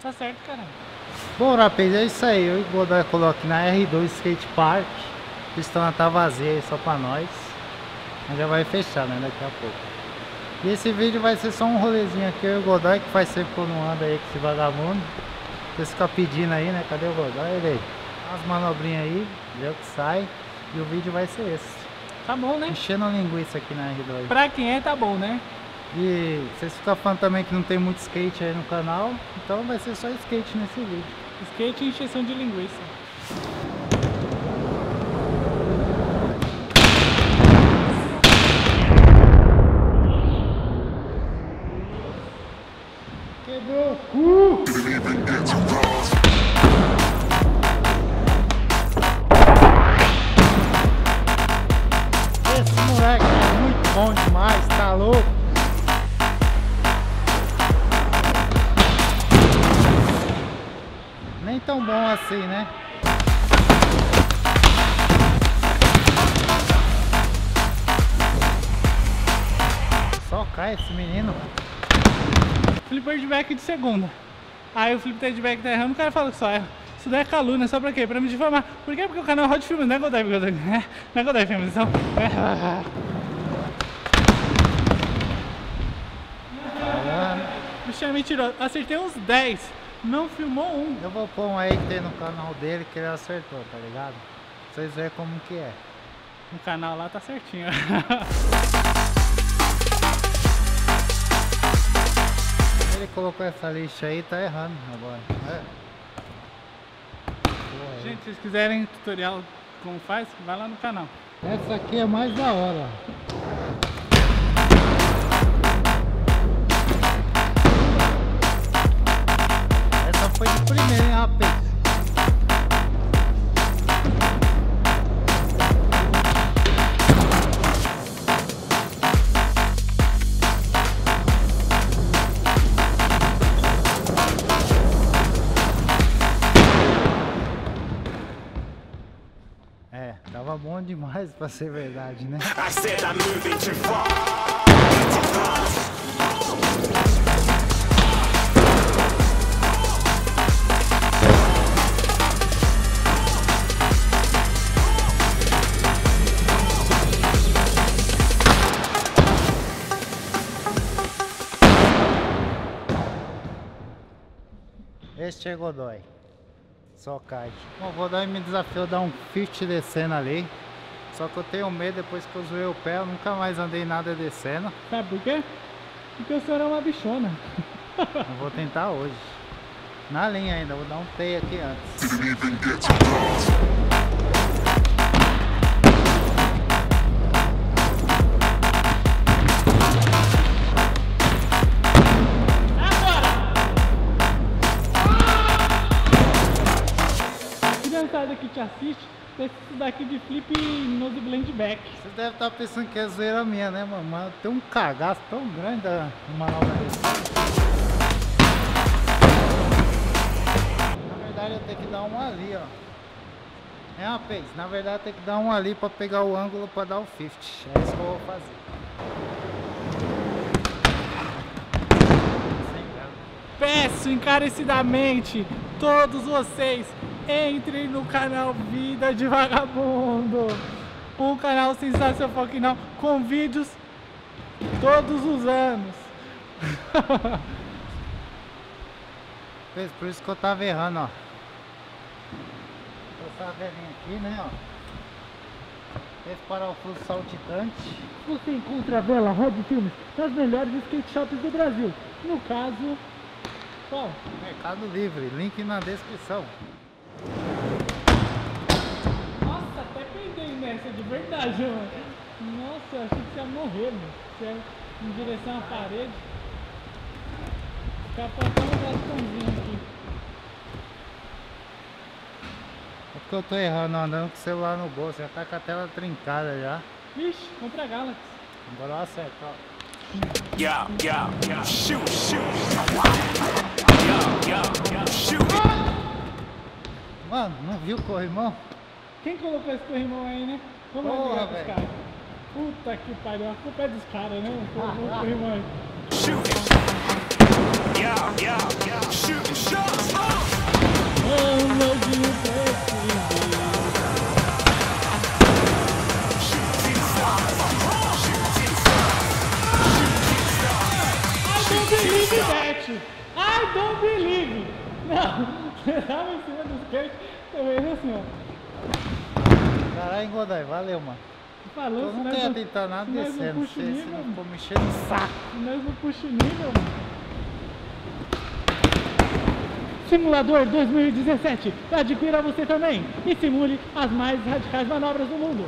Tá certo, cara. Bom, rapaz, é isso aí. Eu e o Godoy coloquei na R2 Skate Park. A pistona tá vazia aí só pra nós. Mas já vai fechar, né? Daqui a pouco. E esse vídeo vai ser só um rolezinho aqui. Eu e o Godoy, que faz tempo que eu não ando aí com esse vagabundo. Vocês ficam pedindo aí, né? Cadê o Godoy? Ele aí. Umas manobrinhas aí, vê o que sai. E o vídeo vai ser esse. Tá bom, né? Enchendo a linguiça aqui na R2. Pra quem é, tá bom, né? E vocês ficam falando também que não tem muito skate aí no canal. Então vai ser só skate nesse vídeo. Skate e encheção de linguiça. Quebrou o cu! Esse moleque é muito bom demais, tá louco? Nem tão bom assim, né? Só cai esse menino. Flipper de back de segunda. Aí o flipper de back tá errando, o cara fala que só erra. Isso daí é calúnia, só pra quê? Pra me difamar. Por quê? Porque o canal é Hot Filmes, não é Godoy, não é Godoy Filmes, então... Bicho é mentiroso. Acertei uns 10, não filmou um. Eu vou pôr um aí que tem no canal dele que ele acertou, tá ligado? Pra vocês verem como que é. No canal lá tá certinho. Ele colocou essa lixa aí, tá errando agora. É. Gente, se vocês quiserem tutorial como faz, vai lá no canal. Essa aqui é mais da hora. Essa foi de primeira, hein, rapaz? É, tava bom demais pra ser verdade, né? I said I'm moving too far. Este é Godoy. Só cai. Bom, o Godoy me desafiou a dar um 50 descendo ali. Só que eu tenho medo, depois que eu zoei o pé, eu nunca mais andei nada descendo. Sabe por quê? Porque o senhor é uma bichona. Eu vou tentar hoje. Na linha ainda, vou dar um play aqui antes. Criançada que te assiste, esse daqui de flip nose blend back. Você deve estar pensando que é zoeira minha, né, mano? Mas tem um cagaço tão grande da manobra desse. Na verdade eu tenho que dar um ali, ó. É, rapaz, na verdade tem que dar um ali pra pegar o ângulo pra dar o 50. É isso que eu vou fazer. Peço encarecidamente todos vocês entrem no canal Vida de Vagabundo, um canal sensacional com vídeos todos os anos. Por isso que eu tava errando, ó. Essa velhinha aqui, né, ó. Esse parafuso saltitante. Você encontra a Vela Rod Filmes nas melhores skate shops do Brasil. No caso, qual? Mercado Livre, link na descrição. Nossa, até peidei nessa de verdade, mano. Nossa, eu achei que você ia morrer, mano. Você ia em direção à parede. Capotão um bastãozinho aqui. É porque eu tô errando, andando com o celular no bolso, já tá com a tela trincada já. Vixe, contra a Galaxy. Agora eu acerto, ó. Yeah, yeah, yeah. Shoot, shoot. Yeah, yeah, yeah. Shoot. Mano, não viu o corrimão? Quem colocou esse corrimão aí, né? Vamos Porra, ligar pros velho. caras. Puta que pariu, a culpa é dos caras, né? Colocou o corrimão aí. Shoot. Yeah, yeah, yeah. Shoot, shot. I don't believe! Não, você tava em cima do skate, também assim, ó. Caralho, Godoy, valeu, mano. Falou, Eu não quero tentar nada descendo, você não ficou me enchendo o saco. Nós não puxa o nível, mano. Simulador 2017, adquira você também e simule as mais radicais manobras do mundo.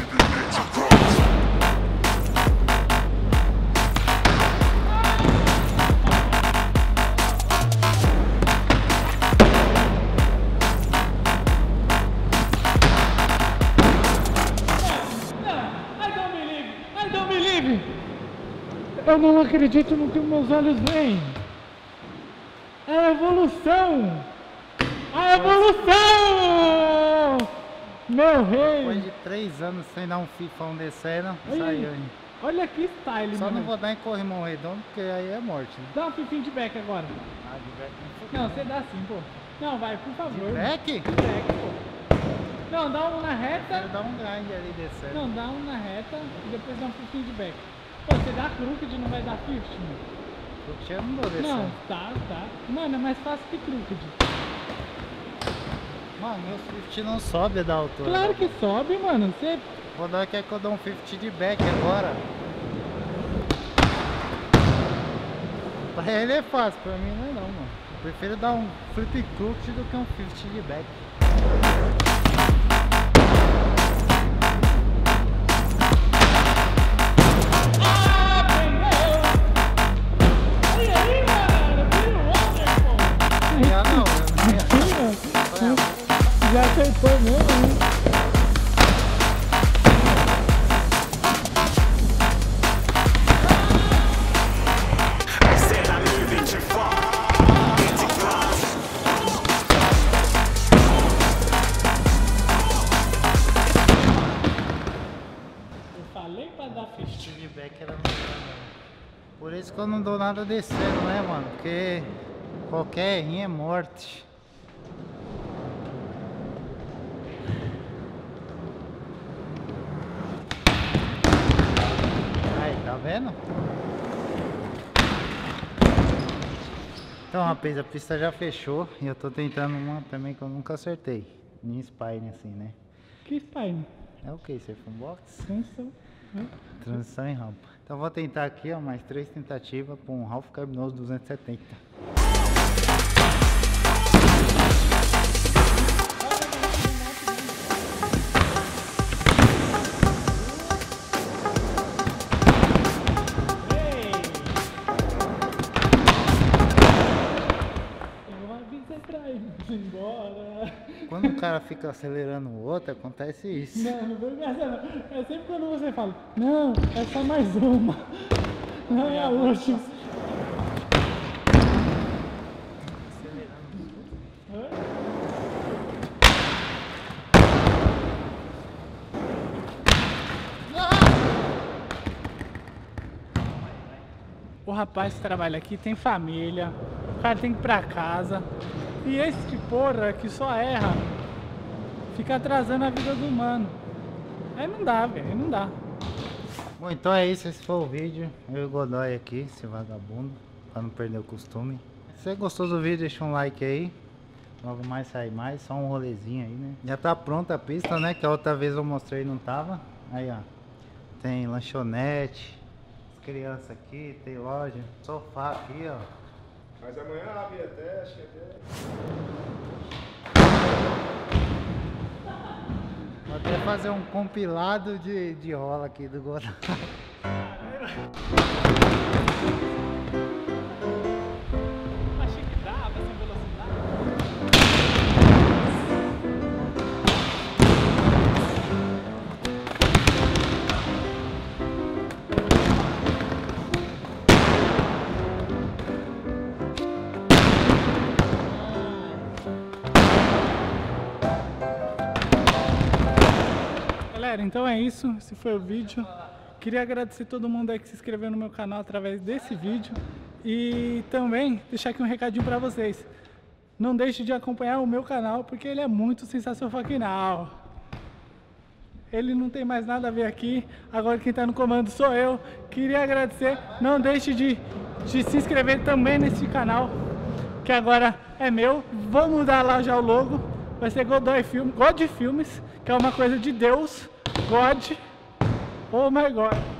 I don't believe! Eu não acredito no que meus olhos veem. É a evolução! A evolução! Meu rei! Depois de 3 anos sem dar um FIFA descendo, saiu aí. Olha que style, Só mano. não vou dar em corrimão redondo, porque aí é morte, né? Dá um feedback agora. Ah, de back não. Não, você dá sim, pô. Não, vai, por favor. Back? Back, pô. Não, dá um na reta. Quero dar um grind ali descendo. Não, dá um na reta e depois dá um feedback. Pô, você dá crooked e não vai dar 50, mano. Porque eu não dou descendo. Não, tá. Mano, é mais fácil que crooked. Mano, meu 50 não sobe da altura. Claro que sobe, mano. Você... Vou dar quer que eu dou um 50 de back agora. Pra ele é fácil, pra mim não é não, mano. Eu prefiro dar um flip crooked do que um 50 de back. Já acertou mesmo, hein? Said I'm moving too far. Getting close. Eu falei pra dar ficha. De back era melhor, mano. Por isso que eu não dou nada descendo, né, mano? Porque qualquer errinho é morte. Tá vendo? Então, rapaz, a pista já fechou e eu tô tentando uma também que eu nunca acertei. Nem spine assim, né? Que spine? É o que? Surf box? Transição. Transição e rampa. Então eu vou tentar aqui, ó, mais 3 tentativas para um Ralph Carbinoso 270. Embora. Quando o cara fica acelerando o outro, acontece isso. Não foi essa não. É sempre quando você fala, não, é só mais uma. Não é a última. O rapaz que trabalha aqui tem família, o cara tem que ir pra casa. E esse de porra que só erra, fica atrasando a vida do humano. Aí não dá, velho, aí não dá. Bom, então é isso, esse foi o vídeo. Eu e o Godoy aqui, esse vagabundo, pra não perder o costume. Se você gostou do vídeo, deixa um like aí. Logo mais sai mais, só um rolezinho aí, né? Já tá pronta a pista, né? Que a outra vez eu mostrei e não tava. Aí, ó. Tem lanchonete, criança aqui, tem loja, sofá aqui, ó. Mas amanhã abre até, acho que até... Vou até fazer um compilado de rola aqui do Godoy. Achei que dava sem velocidade. Galera, então é isso, esse foi o vídeo. Queria agradecer todo mundo aí que se inscreveu no meu canal através desse vídeo. E também deixar aqui um recadinho pra vocês. Não deixe de acompanhar o meu canal, porque ele é muito sensacional. Ele não tem mais nada a ver aqui. Agora quem tá no comando sou eu. Queria agradecer. Não deixe de se inscrever também nesse canal. que agora é meu. Vou mudar lá já o logo. Vai ser Godoy Filmes, God Filmes, que é uma coisa de Deus. God. Oh my God.